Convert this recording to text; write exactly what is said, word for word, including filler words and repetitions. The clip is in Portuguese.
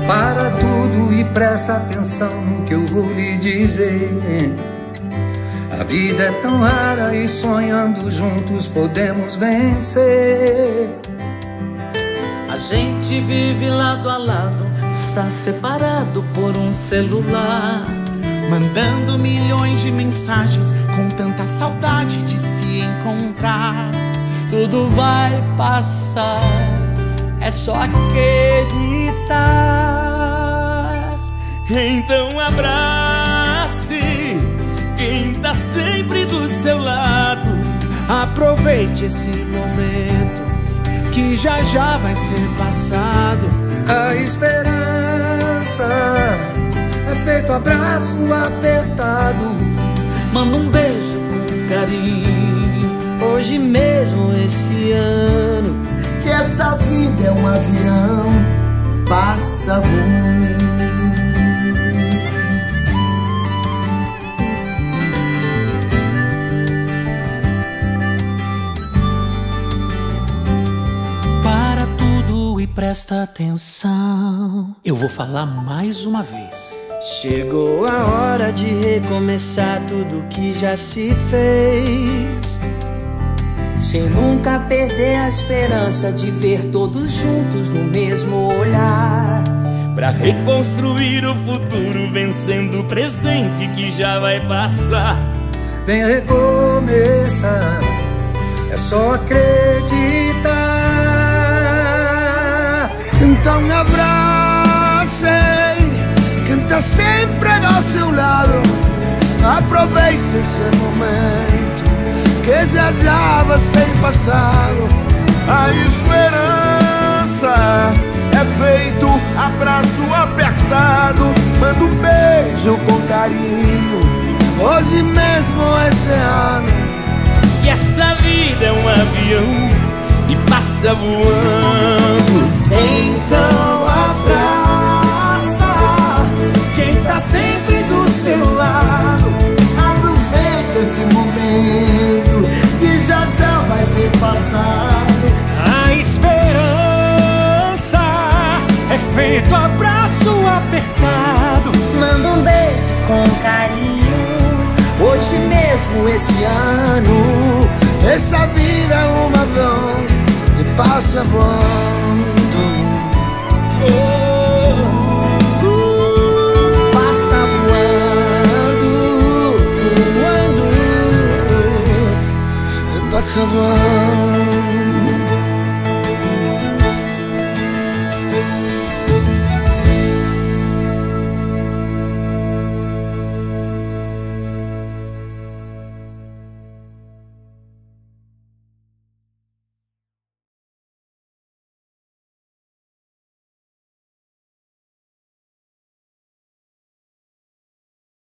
Para tudo e presta atenção no que eu vou lhe dizer. A vida é tão rara e sonhando juntos podemos vencer. A gente vive lado a lado, está separado por um celular, mandando milhões de mensagens com tanta saudade de se encontrar. Tudo vai passar, é só acreditar. Então abrace quem tá sempre do seu lado. Aproveite esse momento que já já vai ser passado. A esperança é feito abraço apertado. Manda um beijo com carinho. Hoje mesmo, esse ano, Que essa vida é um avião, passa voando. Para tudo e presta atenção, eu vou falar mais uma vez. chegou a hora de recomeçar tudo que já se fez, sem nunca perder a esperança de ver todos juntos no mesmo olhar, pra reconstruir o futuro, vencendo o presente que já vai passar. Vem recomeçar, é só acreditar. então abrace quem tá sempre ao seu lado. Aproveite esse momento que já já vai ser passado. A esperança é feito abraço apertado. Manda um beijo com carinho. Hoje mesmo, esse ano, Que essa vida é um avião e passa voando. então abraça quem tá sempre do seu lado. Aproveite esse momento que já já vai ser passado. a esperança é feito abraço apertado. Manda um beijo com carinho. Hoje mesmo, esse ano, Essa vida é um avião e passa voando. passa voando. Voando e passa voando.